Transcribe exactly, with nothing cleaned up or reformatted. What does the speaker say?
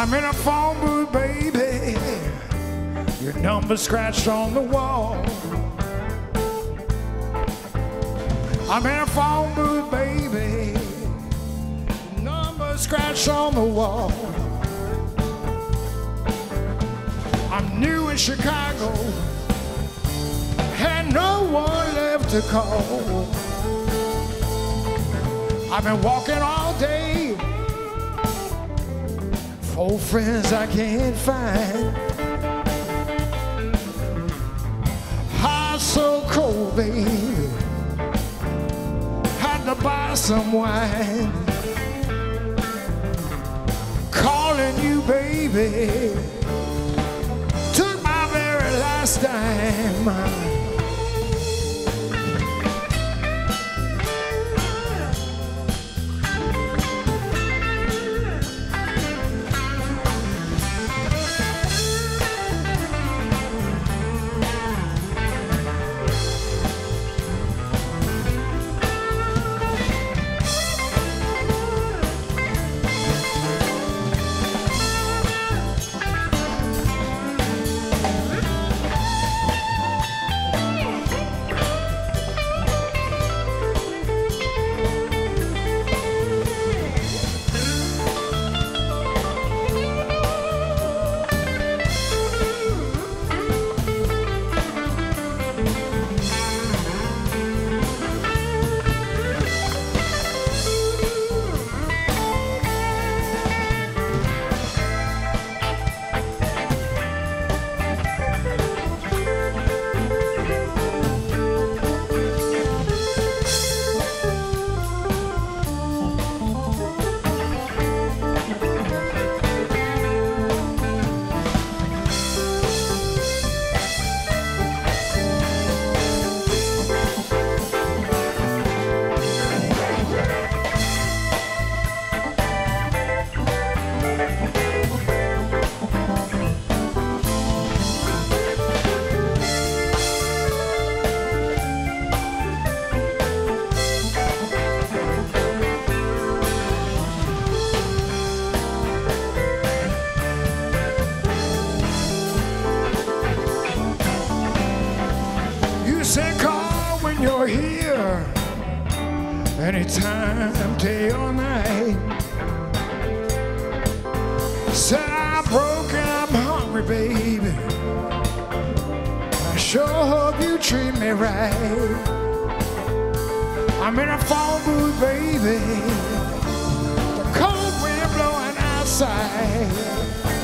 I'm in a phone booth, baby. Your number scratched on the wall. I'm in a phone booth, baby. Number scratched on the wall. I'm new in Chicago, had no one left to call. I've been walking all day, four friends I can't find. Hot so cold, baby, had to buy some wine. Calling you, baby, took my very last dime. Say call when you're here, anytime, day or night. Said I'm broken, I'm hungry, baby. I sure hope you treat me right. I'm in a phone booth, baby. The cold wind blowing outside.